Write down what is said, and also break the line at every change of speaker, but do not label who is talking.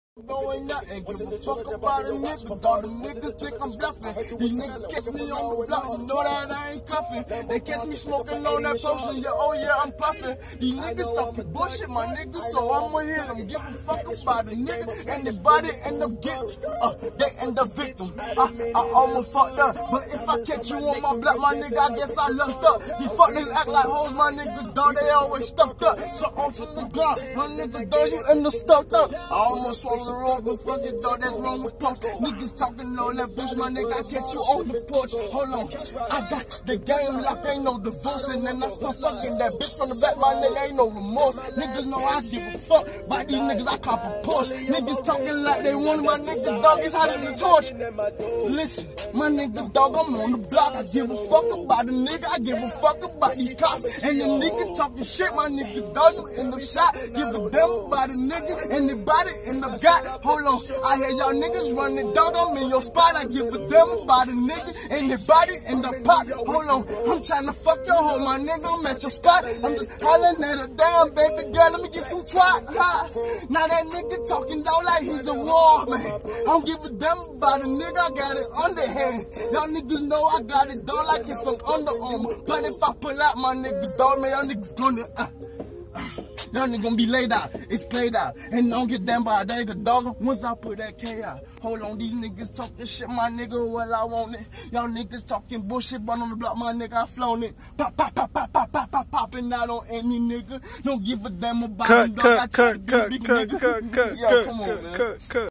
Going up and give a fuck about a nigga. All the niggas think I'm bluffing. These niggas catch me on the block, you know that I ain't cuffing. They catch me smoking on that potion, yeah, oh yeah, I'm puffing. These niggas talking bullshit, my niggas, so I'ma hit them. Give a fuck about a nigga, and the body end up getting, they end up victim. I almost fucked up, but if I catch you on my block, my nigga, I guess I lucked up. These fuck niggas act like hoes, my niggas, dog, they always stuck up. So on to the ground, my nigga, dog, you end up stuck up. I almost swallowed the wrong, but fuck it, dog, that's wrong with punks. Niggas talking all that bush, my nigga, I catch you on the porch. Hold on, I got the game locked, ain't no divorcing, and I start fucking that bitch from the back, my nigga, ain't no remorse. Niggas know I give a fuck, by these niggas, I cop a Porsche. Niggas talking like they want my nigga, dog, it's hot in the torch. Listen, my nigga, dog, I'm on the block, I give a fuck about the nigga, I give a fuck about these cops. And the niggas talking shit, my nigga, dog, you end up shot. Give a damn about the nigga, and the body end up got. Hold on, I hear y'all niggas running, dog, I'm in your spot. I give a damn about the nigga, and the body end up pop. Hold on, I'm trying to fuck your hoe, my nigga, I'm at your spot. I'm just hollering at her, damn, baby girl, let me get some twat. Now that nigga talking loud like he's a war, man. I don't give a damn about a nigga, I got it underhand. Y'all niggas know I got it, dog, like it's some Under Armour. But if I pull out my nigga, dog, man, y'all niggas gonna, y'all niggas gonna be laid out, it's played out. And don't get damn by a nigga, dog, once I put that K out. Hold on, these niggas talking shit, my nigga, well I want it. Y'all niggas talking bullshit, but on the block, my nigga, I flown it. Pop, pop, pop, pop, pop, pop, pop, popping out on any nigga. Don't give a damn about it, dog, I try to be a big nigga. Yo, come on, man.